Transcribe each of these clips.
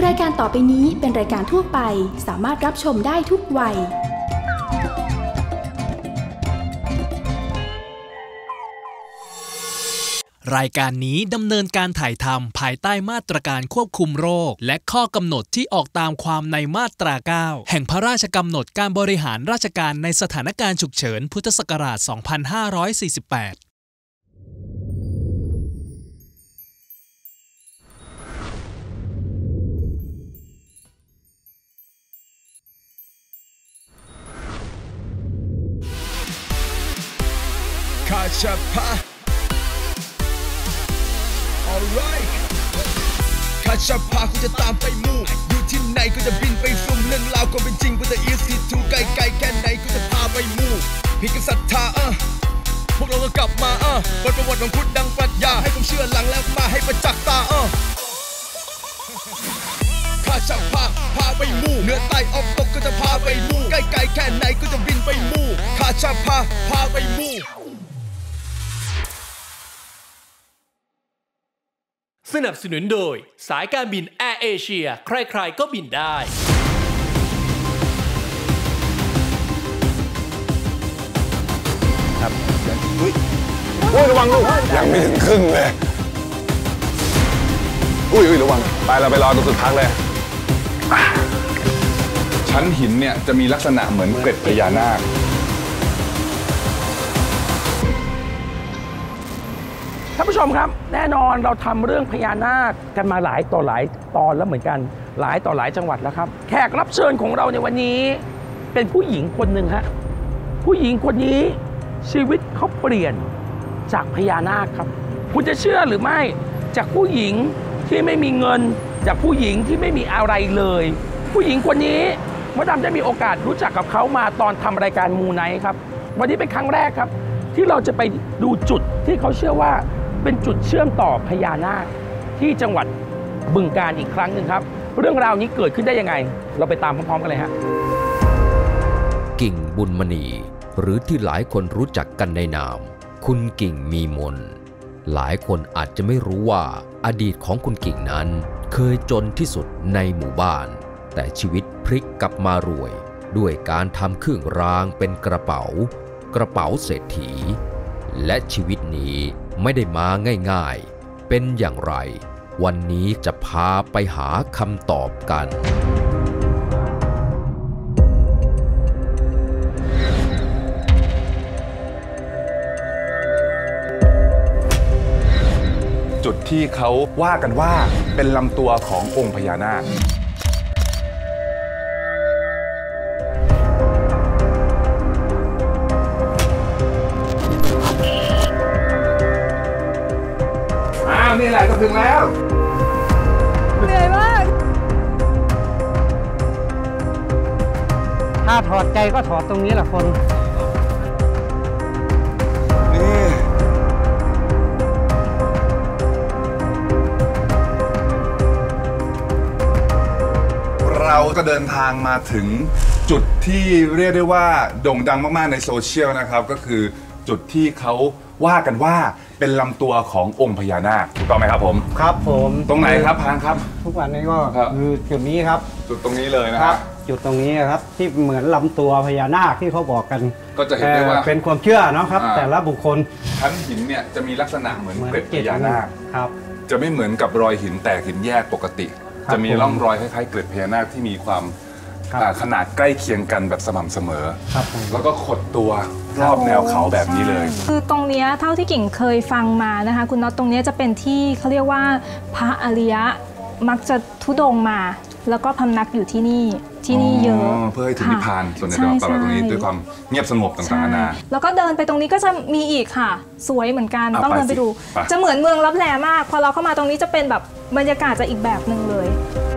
รายการต่อไปนี้เป็นรายการทั่วไปสามารถรับชมได้ทุกวัยรายการนี้ดำเนินการถ่ายทำภายใต้มาตรการควบคุมโรคและข้อกำหนดที่ออกตามความในมาตรา 9 แห่งพระราชกำหนดการบริหารราชการในสถานการณ์ฉุกเฉินพุทธศักราช 2548 คาชาพา alright คาชาพากูจะตามไปมู่อยู่ที่ไหนกูจะบินไปฟุ่มเรื่องราวก็เป็นจริงกูจะอีสทูไกลแค่ไหนกูจะพาไปมู่พี่ก็ศรัทธาพวกเราก็กลับมาบทประวัติของพุทธดังปรัชญาให้ผมเชื่อหลังแล้วมาให้ประจักษ์ตาคาชาพาพาไปมู่เหนือใต้ออกตกก็จะพาไปมู่ไกลแค่ไหนก็จะบินไปมู่คาชาพาพาไปมู่สนับสนุนโดยสายการบินแอร์เอเชียใครๆก็บินได้ครับอุ้ยระวังลูกยังไม่ถึงครึ่งเลยอุ้ยระวังไปเราไปรอตรงจุดพักเลยชั้นหินเนี่ยจะมีลักษณะเหมือนเกล็ดพญานาคท่านผู้ชมครับแน่นอนเราทำเรื่องพญานาคกันมาหลายต่อหลายตอนแล้วเหมือนกันหลายต่อหลายจังหวัดแล้วครับแขกรับเชิญของเราในวันนี้เป็นผู้หญิงคนหนึ่งฮะผู้หญิงคนนี้ชีวิตเขาเปลี่ยนจากพญานาคครับคุณจะเชื่อหรือไม่จากผู้หญิงที่ไม่มีเงินจากผู้หญิงที่ไม่มีอะไรเลยผู้หญิงคนนี้มดดำได้มีโอกาสรู้จักกับเขามาตอนทำรายการมูไนท์ครับวันนี้เป็นครั้งแรกครับที่เราจะไปดูจุดที่เขาเชื่อว่าเป็นจุดเชื่อมต่อพญานาคที่จังหวัดบึงกาฬอีกครั้งหนึ่งครับเรื่องราวนี้เกิดขึ้นได้ยังไงเราไปตามพร้อมๆกันเลยฮะกิ่งบุญมณีหรือที่หลายคนรู้จักกันในนามคุณกิ่งมีมนหลายคนอาจจะไม่รู้ว่าอดีตของคุณกิ่งนั้นเคยจนที่สุดในหมู่บ้านแต่ชีวิตพลิกกลับมารวยด้วยการทำเครื่องรางเป็นกระเป๋าเศรษฐีและชีวิตนี้ไม่ได้มาง่ายๆเป็นอย่างไรวันนี้จะพาไปหาคำตอบกันจุดที่เขาว่ากันว่าเป็นลำตัวขององค์พญานาคนี่แหละก็ถึงแล้วเหนื่อยมากถ้าถอดใจก็ถอดตรงนี้แหละคนนี่เราก็เดินทางมาถึงจุดที่เรียกได้ว่าโด่งดังมากๆในโซเชียลนะครับก็คือจุดที่เขาว่ากันว่าเป็นลำตัวขององค์พญานาคถูกต้องไหมครับผมครับผมตรงไหนครับพางครับทุกวันนี้ก็คือจุดนี้ครับจุดตรงนี้เลยนะครับจุดตรงนี้ครับที่เหมือนลำตัวพญานาคที่เขาบอกกันก็จะเห็นได้ว่าเป็นความเชื่อเนาะครับแต่ละบุคคลชั้นหินเนี่ยจะมีลักษณะเหมือนเกล็ดพญานาคครับจะไม่เหมือนกับรอยหินแตกหินแยกปกติจะมีร่องรอยคล้ายๆเกล็ดพญานาคที่มีความขนาดใกล้เคียงกันแบบสม่ำเสมอแล้วก็ขดตัวรอบแนวเขาแบบนี้เลยคือตรงนี้เท่าที่กิ่งเคยฟังมานะคะคุณน็อตตรงนี้จะเป็นที่เขาเรียกว่าพระอริยะมักจะธุดงมาแล้วก็พำนักอยู่ที่นี่เยอะเพื่อให้ถึงนิพพานส่วนใหญ่จะตลอดตรงนี้ด้วยความเงียบสงบต่างๆนานาแล้วก็เดินไปตรงนี้ก็จะมีอีกค่ะสวยเหมือนกันต้องเดินไปดูจะเหมือนเมืองลับแลมากพอเราเข้ามาตรงนี้จะเป็นแบบบรรยากาศจะอีกแบบหนึ่งเลย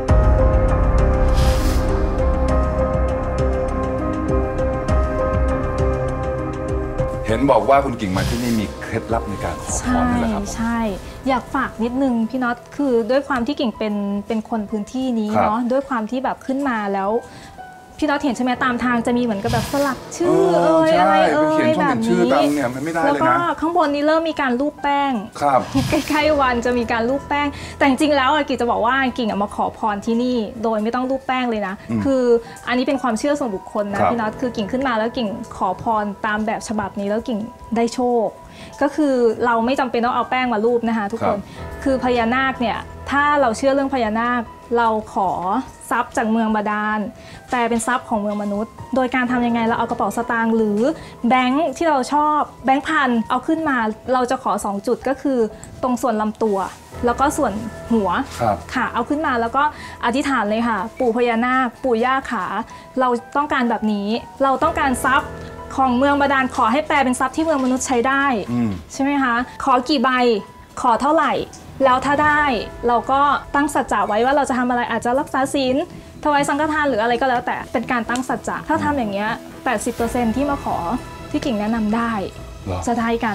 เห็นบอกว่าคุณกิ่งมาที่นี่มีเคล็ดลับในการขอพรนี่แหละครับใช่อยากฝากนิดนึงพี่น็อตคือด้วยความที่กิ่งเป็นคนพื้นที่นี้เนาะด้วยความที่แบบขึ้นมาแล้วพี่น็อตเห็นใช่ไหมตามทางจะมีเหมือนกับแบบสลักชื่ออะไรแบบนี้เนี่ยมันไม่ได้เลยนะแล้วก็ข้างบนนี้เริ่มมีการลูบแป้งครับใกล้ๆวันจะมีการลูบแป้งแต่จริงๆแล้วกิ่งจะบอกว่ากิ่งมาขอพรที่นี่โดยไม่ต้องลูบแป้งเลยนะคืออันนี้เป็นความเชื่อส่วนบุคคลนะพี่น็อตคือกิ่งขึ้นมาแล้วกิ่งขอพรตามแบบฉบับนี้แล้วกิ่งได้โชคก็คือเราไม่จำเป็นต้องเอาแป้งมาลูบนะคะทุกคนคือพญานาคเนี่ยถ้าเราเชื่อเรื่องพญานาคเราขอทรัพย์จากเมืองบาดาลแต่เป็นทรัพย์ของเมืองมนุษย์โดยการทำยังไงเราเอากระเป๋าสตางค์หรือแบงค์ที่เราชอบแบงค์พันเอาขึ้นมาเราจะขอ2จุดก็คือตรงส่วนลำตัวแล้วก็ส่วนหัวค่ะเอาขึ้นมาแล้วก็อธิษฐานเลยค่ะปู่พญานาคปู่ย่าขาเราต้องการแบบนี้เราต้องการทรัพย์ของเมืองบาดาลขอให้แปลเป็นทรัพย์ที่เมืองมนุษย์ใช้ได้ใช่ไหมคะขอกี่ใบขอเท่าไหร่แล้วถ้าได้เราก็ตั้งสัจจะไว้ว่าเราจะทำอะไรอาจจะรักษาศีลถวายสังฆทานหรืออะไรก็แล้วแต่เป็นการตั้งสัจจะถ้าทำอย่างเงี้ย 80% ที่มาขอที่กิ่งแนะนำได้จะได้กัน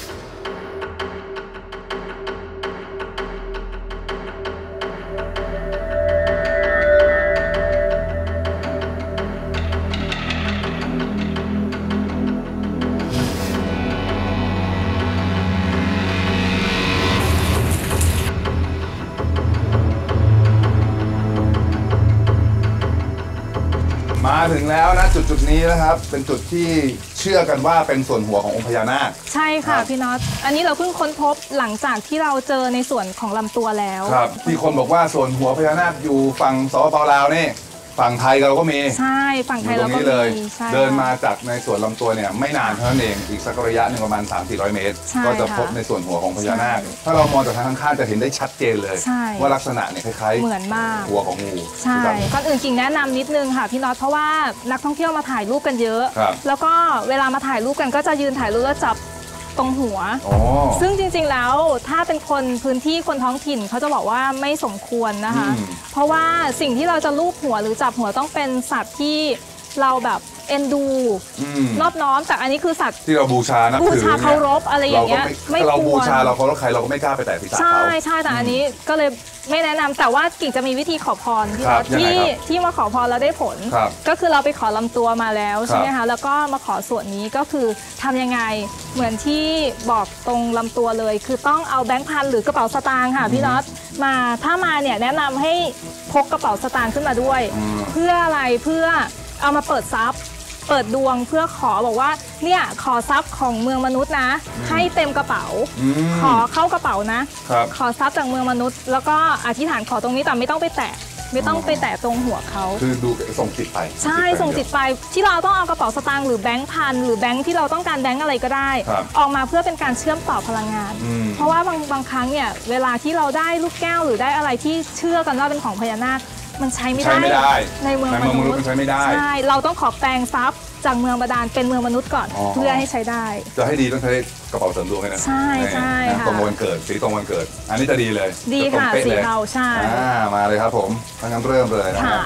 มาถึงแล้วนะจุดนี้นะครับเป็นจุดที่เชื่อกันว่าเป็นส่วนหัวขององค์พญานาคใช่ค่ะพี่น็อตอันนี้เราเพิ่งค้นพบหลังจากที่เราเจอในส่วนของลำตัวแล้วครับที่คนบอกว่าส่วนหัวพญานาคอยู่ฝั่งสปป.ลาวนี่ฝั่งไทยเราก็มีใช่ฝั่งไทยเราก็มีเลยเดินมาจากในส่วนลำตัวเนี่ยไม่นานเท่านั้นเองอีกสักระยะหนึ่งประมาณ 300-400 เมตรก็จะพบในส่วนหัวของพญานาคถ้าเรามองจากทางข้างๆจะเห็นได้ชัดเจนเลยว่าลักษณะเนี่ยคล้ายๆเหมือนมากหัวของงูใช่ก่อนอื่นกิ่งแนะนำนิดนึงค่ะพี่น็อตเพราะว่านักท่องเที่ยวมาถ่ายรูปกันเยอะแล้วก็เวลามาถ่ายรูปกันก็จะยืนถ่ายรูปแล้วจับตรงหัวซึ่งจริงๆแล้วถ้าเป็นคนพื้นที่คนท้องถิ่นเขาจะบอกว่าไม่สมควรนะคะเพราะว่าสิ่งที่เราจะลูบหัวหรือจับหัวต้องเป็นสัตว์ที่เราแบบเอ็นดูนอบน้อมแต่อันนี้คือสัตว์ที่เราบูชานะบูชาเคารพอะไรอย่างเงี้ยไม่เราบูชาเราเคารพใครเราก็ไม่กล้าไปแตะศีรษะเขาใช่แต่อันนี้ก็เลยไม่แนะนำแต่ว่ากิ่งจะมีวิธีขอพรที่มาขอพรแล้วได้ผลก็คือเราไปขอลำตัวมาแล้วใช่ไหมคะแล้วก็มาขอส่วนนี้ก็คือทำยังไงเหมือนที่บอกตรงลำตัวเลยคือต้องเอาแบงค์พันหรือกระเป๋าสตางค์ค่ะพี่น็อตมาถ้ามาเนี่ยแนะนำให้พกกระเป๋าสตางค์ขึ้นมาด้วยเพื่ออะไรเพื่อเอามาเปิดทรัพย์เปิดดวงเพื่อขอบอกว่าเนี่ยขอทรัพย์ของเมืองมนุษย์นะให้เต็มกระเป๋าขอเข้ากระเป๋านะขอทรัพย์จากเมืองมนุษย์แล้วก็อธิษฐานขอตรงนี้แต่ไม่ต้องไปแตะตรงหัวเขาคือดูส่งจิตไปใช่ส่งจิตไปที่เราต้องเอากระเป๋าสตางค์หรือแบงค์พันหรือแบงค์ที่เราต้องการแบงค์อะไรก็ได้ออกมาเพื่อเป็นการเชื่อมต่อพลังงานเพราะว่าบางครั้งเนี่ยเวลาที่เราได้ลูกแก้วหรือได้อะไรที่เชื่อกันว่าเป็นของพญานาคมันใช้ไม่ได้ในเมืองมนุษย์ใช้ไม่ได้ใช่เราต้องขอแปลงทรัพย์จากเมืองบาดาลเป็นเมืองมนุษย์ก่อนเพื่อให้ใช้ได้จะให้ดีต้องใช้กระเป๋าเสริมดวงนะใช่ตรงวันเกิดสีตรงวันเกิดอันนี้จะดีเลยดีค่ะสีเทาใช่มาเลยครับผมงั้นเริ่มเลยนะครับ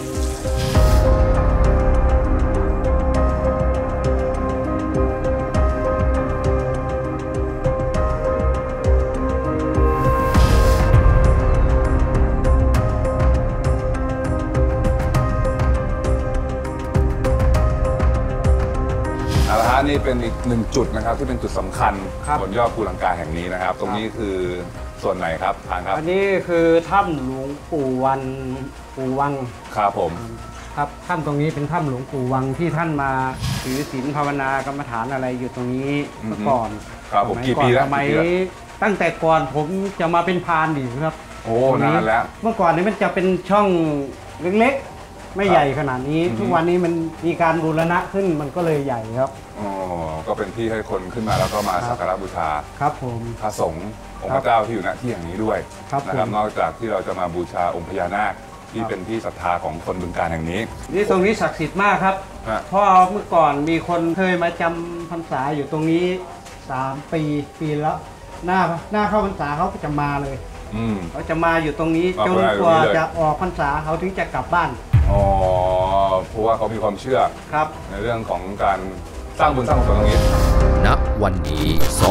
นี่เป็นอีกหนึ่งจุดนะครับที่เป็นจุดสำคัญบนยอดภูลังกาแห่งนี้นะครับตรงนี้คือส่วนไหนครับทางครับอันนี้คือถ้ำหลวงปู่วังครับผมครับถ้ำตรงนี้เป็นถ้ำหลวงปู่วังที่ท่านมาถือศีลภาวนากรรมฐานอะไรอยู่ตรงนี้เมื่อก่อนครับผมกี่ปีแล้วสมัยตั้งแต่ก่อนผมจะมาเป็นพรานดิครับโอ้นานแล้วเมื่อก่อนนี้มันจะเป็นช่องเล็กไม่ใหญ่ขนาดนี้ทุกวันนี้มันมีการบูรณะขึ้นมันก็เลยใหญ่ครับอ๋อก็เป็นที่ให้คนขึ้นมาแล้วก็มาสักการะบูชาครับผมพระสงฆ์องค์พระเจ้าที่อยู่ณที่แห่งนี้ด้วยนะครับนอกจากที่เราจะมาบูชาองค์พญานาคที่เป็นที่ศรัทธาของคนบึงกาฬแห่งนี้นี่ตรงนี้ศักดิ์สิทธิ์มากครับเพราะเมื่อก่อนมีคนเคยมาจำพรรษาอยู่ตรงนี้3 ปีแล้วหน้าเข้าพรรษาเขาก็จะมาเลยเขาจะมาอยู่ตรงนี้จนกว่าจะออกพรรษาเขาถึงจะกลับบ้านอ๋อเพราะว่าเขามีความเชื่อครับในเรื่องของการสร้างบุญสร้างกุศลตรงนี้ณวันนี้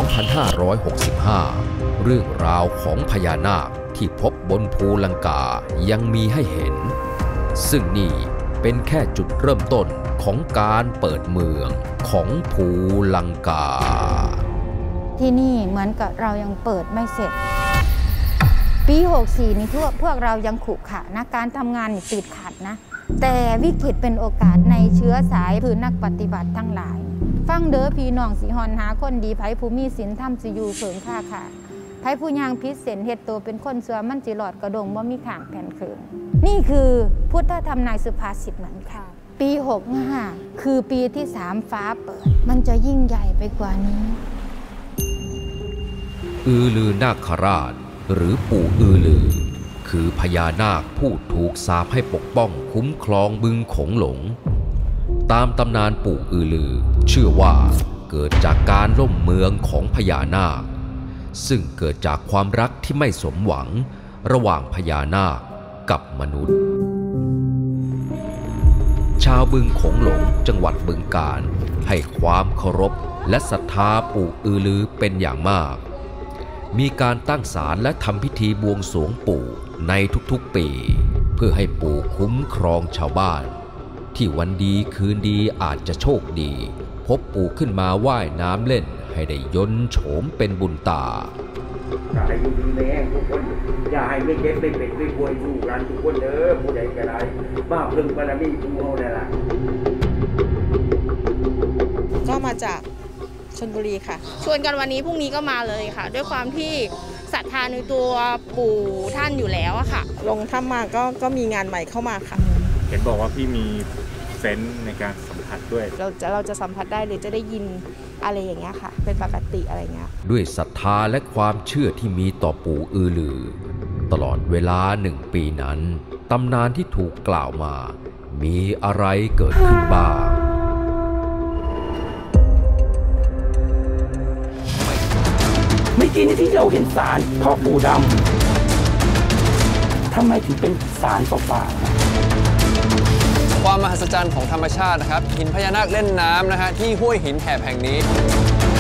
2565 เรื่องราวของพญานาคที่พบบนภูลังกายังมีให้เห็นซึ่งนี่เป็นแค่จุดเริ่มต้นของการเปิดเมืองของภูลังกาที่นี่เหมือนกับเรายังเปิดไม่เสร็จปี64นี่พวกเรายังขรุขระนะการทำงานติดขัดนะแต่วิกฤตเป็นโอกาสในเชื้อสายคือนักปฏิบัติทั้งหลายฟังเด้อพี่น้องสิฮอนหาคนดีไผผู้มีศีลธรรมสิอยู่เผิงค่าค่ะไผผู้ย่างพิษเส้นเฮ็ดตัวเป็นคนเสือมันสิหลอดกระดงบ่มีข้างแผ่นเคิงนี่คือพุทธธรรมนายสุภาษิตเหมือนค่ะปี65คือปีที่3ฟ้าเปิดมันจะยิ่งใหญ่ไปกว่านี้อือลือนาคราชหรือปู่อือลือคือพญานาคผู้ถูกสาปให้ปกป้องคุ้มครองบึงโขงหลงตามตำนานปู่อือลือเชื่อว่าเกิดจากการล่มเมืองของพญานาคซึ่งเกิดจากความรักที่ไม่สมหวังระหว่างพญานาคกับมนุษย์ชาวบึงโขงหลงจังหวัดบึงกาฬให้ความเคารพและศรัทธาปู่อือลือเป็นอย่างมากมีการตั้งศาลและทำพิธีบวงสรวงปู่ในทุกๆปีเพื่อให้ปู่คุ้มครองชาวบ้านที่วันดีคืนดีอาจจะโชคดีพบปู่ขึ้นมาว่ายน้ำเล่นให้ได้ยนต์โฉมเป็นบุญตาอย่าให้ดีแม่ทุกคนอย่าให้ไม่เจ็บไม่เป็นไม่ป่วยลูกหลานทุกคนเด้อผู้ใดก็ได้บ้าเพิ่งบารมีผู้เฮาได้ล่ะก็มาจากชลบุรีค่ะชวนกันวันนี้พรุ่งนี้ก็มาเลยค่ะด้วยความที่ศรัทธาในตัวปู่ท่านอยู่แล้วอะค่ะลงถ้ำมาก็มีงานใหม่เข้ามาค่ะเห็นบอกว่าพี่มีเซนส์ในการสัมผัสด้วยเราจะสัมผัสได้หรือจะได้ยินอะไรอย่างเงี้ยค่ะเป็นปกติอะไรเงี้ยด้วยศรัทธาและความเชื่อที่มีต่อปู่อือลือตลอดเวลา1 ปีนั้นตำนานที่ถูกกล่าวมามีอะไรเกิดขึ้นบ้างเมื่อกี้นี้ที่เราเห็นศาลพ่อปู่ดำทำไมถึงเป็นศาลเปล่าความมหัศจรรย์ของธรรมชาตินะครับหินพญานาคเล่นน้ำนะฮะที่ห้วยหินแหบแห่งนี้